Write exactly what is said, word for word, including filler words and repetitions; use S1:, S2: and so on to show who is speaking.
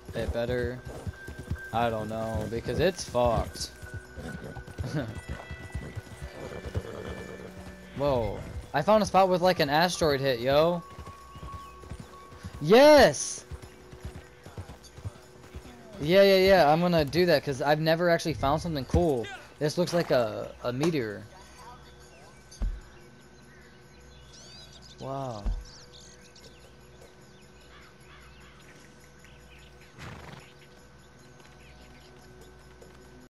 S1: it better. I don't know, because it's fucked. Whoa. I found a spot with like an asteroid hit, yo. Yes! Yeah, yeah, yeah. I'm gonna do that because I've never actually found something cool. This looks like a, a meteor. Wow.